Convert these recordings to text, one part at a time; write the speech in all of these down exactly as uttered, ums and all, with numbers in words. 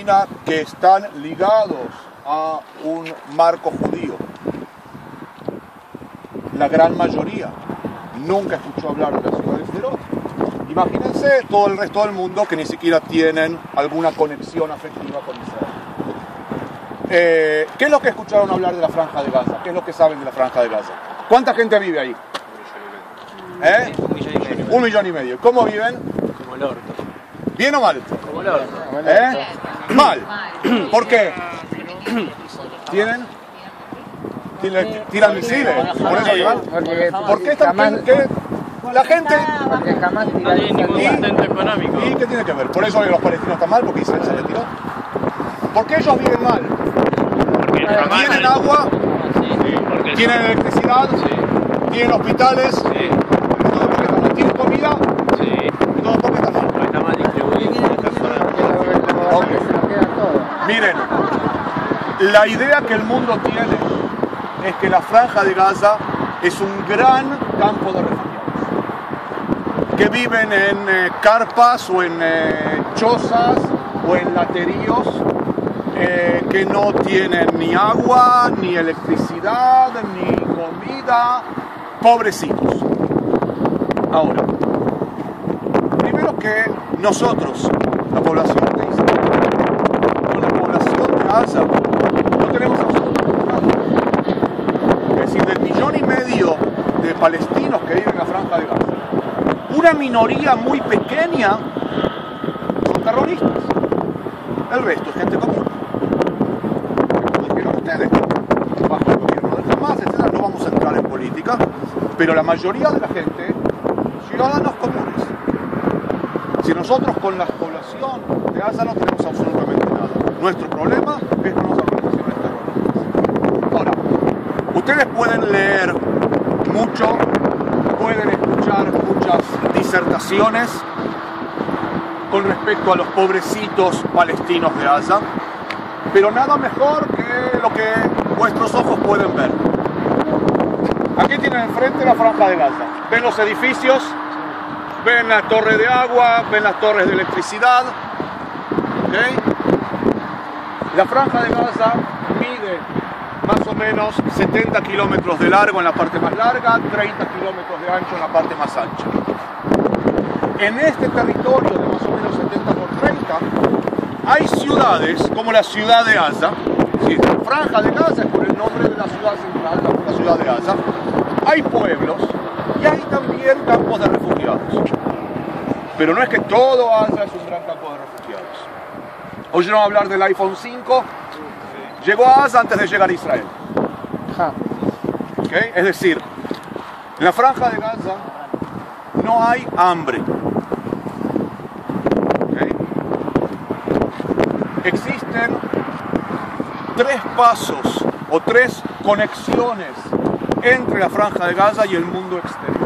Palestina que están ligados a un marco judío, la gran mayoría nunca escuchó hablar de la ciudad de Sderot. Imagínense todo el resto del mundo que ni siquiera tienen alguna conexión afectiva con Israel. Eh, ¿Qué es lo que escucharon hablar de la Franja de Gaza? ¿Qué es lo que saben de la Franja de Gaza? ¿Cuánta gente vive ahí? ¿Eh? Un millón y medio. Un millón y medio. ¿Cómo viven? Como el orto. ¿Bien o mal? Como el orto. ¿Eh? Mal. ¿Por qué? ¿Tienen? ¿Tiran, tiran misiles? ¿Por eso vivan? ¿Por qué están? ¿Qué? La gente... Porque jamás No tiene ningún sustento económico. ¿Y qué tiene que ver? Por eso los palestinos están mal, porque Israel se retiró. ¿Por qué ellos viven mal? Porque jamás... ¿Tienen agua? Sí, porque ¿Tienen electricidad? Sí. ¿Tienen hospitales? Sí. ¿Todo porque están mal? ¿Tienen comida? Sí. ¿Todo porque están mal? Porque está mal distribuido. Okay. Miren, la idea que el mundo tiene es que la Franja de Gaza es un gran campo de refugiados que viven en eh, carpas o en eh, chozas o en lateríos eh, que no tienen ni agua, ni electricidad, ni comida, pobrecitos. Ahora, primero que nosotros, la población de Israel, con la población de Gaza, no tenemos absolutamente nada. Es decir, del millón y medio de palestinos que viven en la Franja de Gaza, una minoría muy pequeña son terroristas. El resto es gente común. Como dijeron ustedes, bajo el gobierno del Hamas, etcétera. No vamos a entrar en política, pero la mayoría de la gente, ciudadanos comunes. Si nosotros con la población de Gaza no tenemos absolutamente nada, nuestro problema es con las organizaciones terroristas. Ahora, ustedes pueden leer mucho, pueden escuchar muchas disertaciones con respecto a los pobrecitos palestinos de Gaza, pero nada mejor que lo que vuestros ojos pueden ver. Aquí tienen enfrente la Franja de Gaza. ¿Ven los edificios? ¿Ven la torre de agua? ¿Ven las torres de electricidad? ¿Okay? La Franja de Gaza mide más o menos setenta kilómetros de largo en la parte más larga, treinta kilómetros de ancho en la parte más ancha. En este territorio de más o menos setenta por treinta hay ciudades como la ciudad de Gaza. Sí, Franja de Gaza es por el nombre de la ciudad central, la, la ciudad de Gaza. Hay pueblos y hay también campos de refugiados. Pero no es que todo Gaza es un gran campo de refugiados. ¿Oyeron hablar del iPhone cinco? Llegó a Gaza antes de llegar a Israel. ¿Okay? Es decir, en la Franja de Gaza no hay hambre. ¿Okay? Existen tres pasos o tres conexiones entre la Franja de Gaza y el mundo exterior.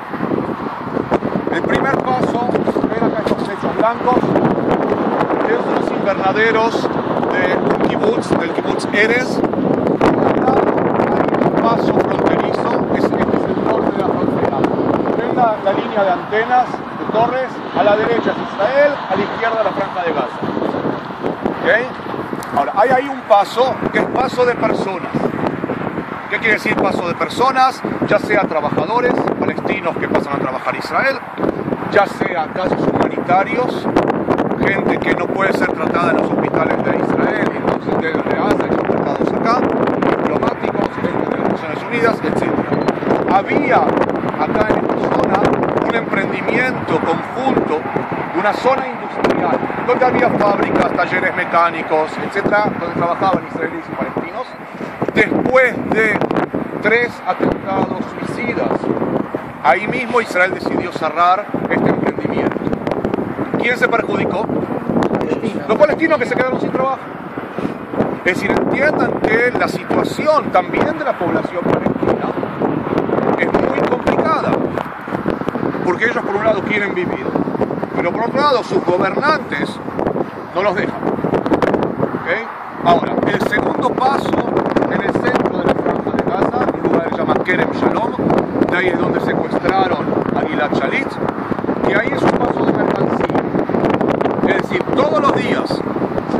El primer paso, ven acá estos techos blancos, esos son los invernaderos del kibutz, del kibutz Erez. Hay un paso fronterizo, que es, este es el norte de la frontera. Ven la, la línea de antenas, de torres, a la derecha es Israel, a la izquierda la Franja de Gaza. ¿Okay? Ahora, hay ahí un paso que es paso de personas. ¿Qué quiere decir paso de personas? Ya sea trabajadores palestinos que pasan a trabajar a Israel, ya sea casos humanitarios, gente que no puede ser tratada en los hospitales de Israel y entonces desde Gaza y son tratados acá, diplomáticos, gente de las Naciones Unidas, etcétera. Había acá en esta zona un emprendimiento conjunto, una zona industrial, donde había fábricas, talleres mecánicos, etcétera, donde trabajaban israelíes y palestinos. Después de tres atentados suicidas, ahí mismo Israel decidió cerrar este emprendimiento. ¿Quién se perjudicó? Los palestinos que se quedaron sin trabajo. Es decir, entiendan que la situación también de la población palestina es muy complicada, porque ellos por un lado quieren vivir, pero por otro lado sus gobernantes no los dejan. ¿Okay? Ahora, el segundo paso en el centro de la Franja de Gaza, un lugar que se llama Kerem Shalom, de ahí es donde secuestraron a Gilad Shalit, y ahí es un paso de mercancía. Es decir, todos los días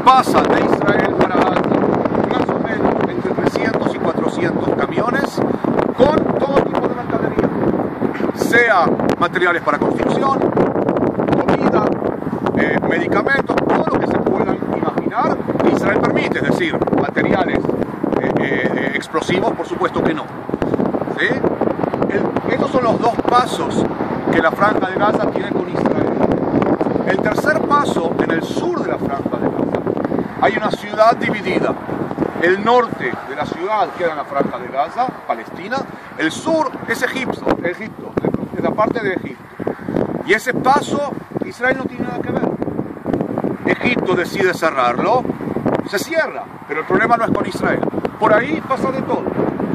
pasa de Israel para Gaza más o menos entre trescientos y cuatrocientos camiones con todo tipo de mercadería, sea materiales para construcción, comida, eh, medicamentos, todo lo que se puedan imaginar que Israel permite, es decir, materiales eh, eh, explosivos, por supuesto que no. ¿Sí? El, estos son los dos pasos que la Franja de Gaza tiene con Israel. El tercer paso, en el sur de la Franja de Gaza, hay una ciudad dividida. El norte de la ciudad queda en la Franja de Gaza, Palestina. El sur es Egipto, Egipto, es la parte de Egipto. Y ese paso, Israel no tiene nada que ver. Egipto decide cerrarlo, se cierra, pero el problema no es con Israel. Por ahí pasa de todo.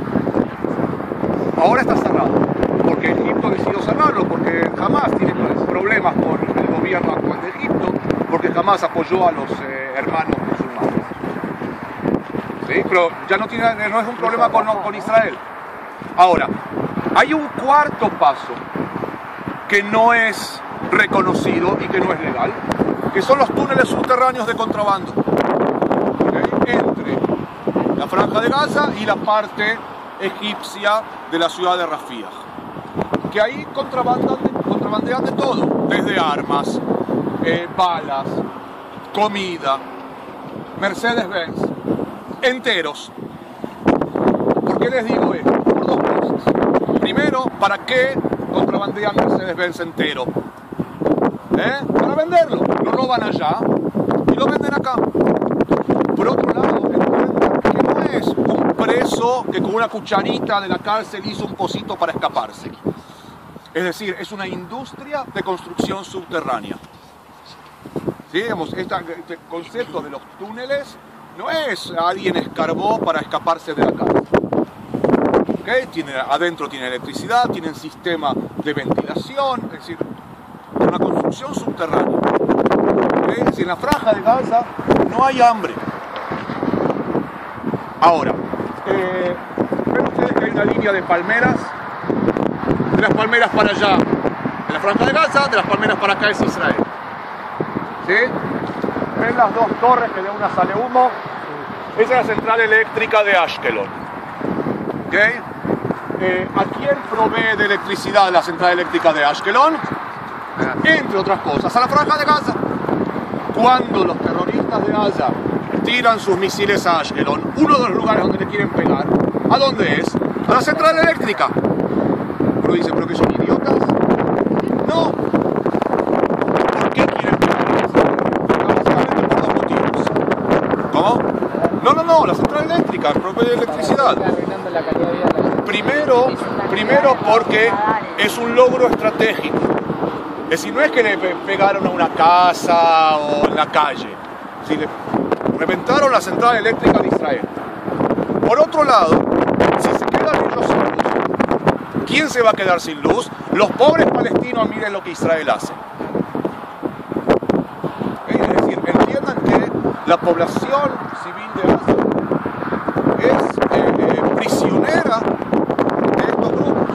Ahora está cerrado, porque Egipto decidió cerrarlo, porque Hamas tiene problemas con el gobierno actual de Egipto, porque Hamas apoyó a los eh, hermanos musulmanes. ¿Sí? Pero ya no, tiene, no es un problema con, con Israel. Ahora, hay un cuarto paso que no es reconocido y que no es legal, que son los túneles subterráneos de contrabando, ¿okay? Entre la Franja de Gaza y la parte egipcia de la ciudad de Rafah, que ahí contrabandean, contrabandean de todo, desde armas, eh, balas, comida, Mercedes-Benz, enteros. ¿Por qué les digo esto? Por dos cosas. Primero, ¿para qué contrabandean Mercedes-Benz entero? ¿Eh? Para venderlo. Lo roban allá y lo venden acá. Por otro lado, entiendan que no es un preso que con una cucharita de la cárcel hizo un pocito para escaparse. Es decir, es una industria de construcción subterránea. ¿Sí? Digamos, este concepto de los túneles no es alguien escarbó para escaparse de la cárcel. ¿Okay? Tiene, adentro tiene electricidad, tienen sistema de ventilación, es decir, una construcción subterránea. ¿Okay? Es decir, en la Franja de Gaza no hay hambre. Ahora, eh, ven ustedes que hay una línea de palmeras, de las palmeras para allá, de la Franja de Gaza, de las palmeras para acá es Israel. ¿Sí? ¿Ven las dos torres que de una sale humo? Esa es la central eléctrica de Ashkelon. ¿Okay? Eh, ¿A quién provee de electricidad la central eléctrica de Ashkelon? Entre otras cosas, a la Franja de Gaza. Cuando los terroristas de Gaza tiran sus misiles a Ashkelon, uno de los lugares donde le quieren pegar, ¿a dónde es? A la central eléctrica. Pero dicen, ¿pero que son idiotas? No. ¿Por qué quieren pegar a eso? Básicamente por dos motivos. ¿Cómo? No, no, no, la central eléctrica provee electricidad. Primero, primero porque es un logro estratégico. Es decir, no es que le pegaron a una casa o en la calle. Es decir, reventaron la central eléctrica de Israel. Por otro lado, si se quedan ellos sin luz, ¿quién se va a quedar sin luz? Los pobres palestinos, miren lo que Israel hace. Es decir, entiendan que la población civil de Gaza es eh, eh, prisionera de estos grupos.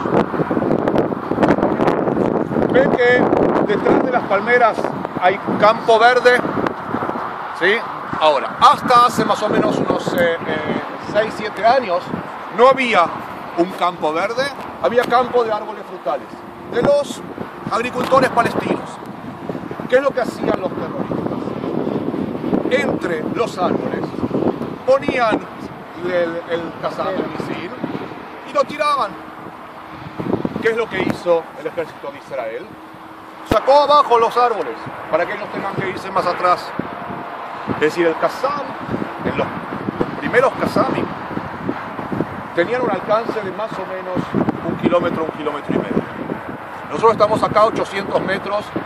Ven que detrás de las palmeras hay campo verde, ¿sí? Ahora, hasta hace más o menos unos eh, eh, seis siete años no había un campo verde, había campo de árboles frutales, de los agricultores palestinos. ¿Qué es lo que hacían los terroristas? Entre los árboles ponían el, el cazador misil y lo tiraban. ¿Qué es lo que hizo el ejército de Israel? Sacó abajo los árboles para que ellos tengan que irse más atrás. Es decir, el Qassam, en los primeros Qassamim, tenían un alcance de más o menos un kilómetro, un kilómetro y medio. Nosotros estamos acá a ochocientos metros